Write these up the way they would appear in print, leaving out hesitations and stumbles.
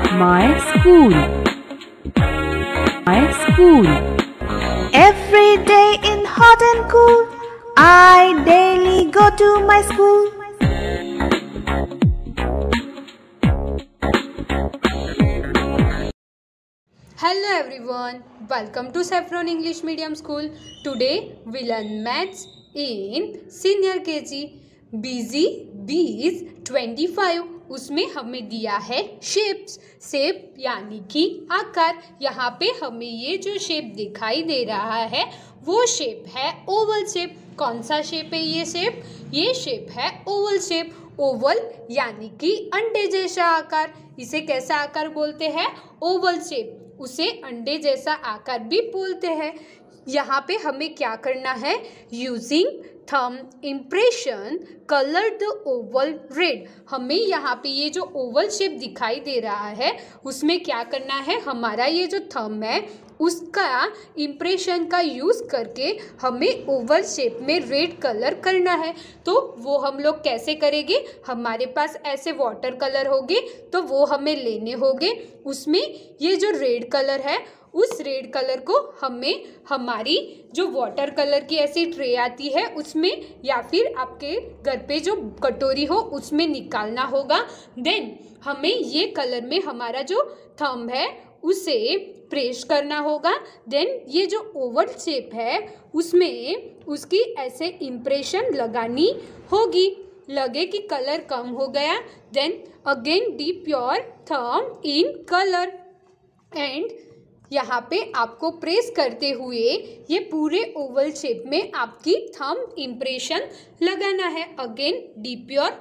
My school. My school. Every day in hot and cool, I daily go to my school. Hello everyone, welcome to Saffron English Medium School. Today we learn maths in senior KG. BZ B's 25. उसमें हमें दिया है shapes. Shape यानी कि आकार। यहाँ पे हमें ये जो शेप दिखाई दे रहा है वो शेप है ओवल शेप। कौन सा शेप है ये शेप? ये शेप है ओवल शेप। ओवल यानी कि अंडे जैसा आकार। इसे कैसा आकार बोलते हैं? Oval shape. उसे अंडे जैसा आकार भी बोलते हैं। यहाँ पे हमें क्या करना है? Using thumb impression colour the oval red. हमें यहाँ पे ये जो ओवल शेप दिखाई दे रहा है उसमें क्या करना है? हमारा ये जो थंब है उसका इम्प्रेशन का यूज़ करके हमें ओवल शेप में रेड कलर करना है। तो वो हम लोग कैसे करेंगे? हमारे पास ऐसे वाटर कलर होंगे तो वो हमें लेने होंगे। उसमें ये जो रेड कलर है उस रेड कलर को हमें हमारी जो वाटर कलर की ऐसी ट्रे आती है उसमें या फिर आपके घर पे जो कटोरी हो उसमें निकालना होगा। देन हमें ये कलर में हमारा जो थंब है उसे प्रेस करना होगा। देन ये जो ओवल शेप है उसमें उसकी ऐसे इम्प्रेशन लगानी होगी। लगे कि कलर कम हो गया, then again dip your thumb in colour and यहाँ पे आपको प्रेस करते हुए ये पूरे ओवल शेप में आपकी थंब इम्प्रेशन लगाना है। Again dip your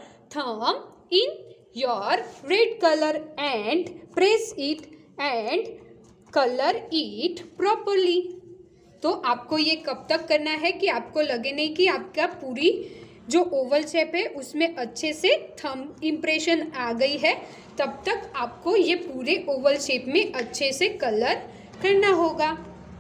thumb in your red colour and press it and colour it properly. तो आपको ये कब तक करना है कि आपको लगे नहीं कि आपका पूरी जो ओवल शेप है उसमें अच्छे से थंब इम्प्रेशन आ गई है, तब तक आपको ये पूरे ओवल शेप में अच्छे से कलर करना होगा।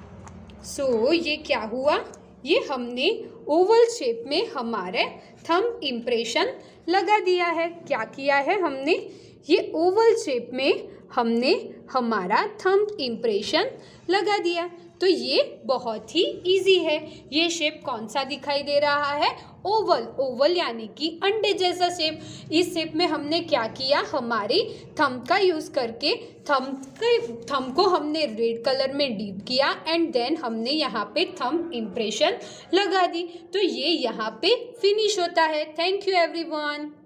सो ये क्या हुआ? ये हमने ओवल शेप में हमारे थंब इम्प्रेशन लगा दिया है। क्या किया है हमने? ये ओवल शेप में हमने हमारा थंब इम्प्रेशन लगा दिया। तो ये बहुत ही इजी है। ये शेप कौन सा दिखाई दे रहा है? ओवल। ओवल यानी कि अंडे जैसा शेप। इस शेप में हमने क्या किया? हमारी थंब का यूज़ करके थंब को हमने रेड कलर में डीप किया एंड देन हमने यहाँ पे थंब इम्प्रेशन लगा दी। तो ये यहाँ पे फिनिश होता है। Thank you everyone.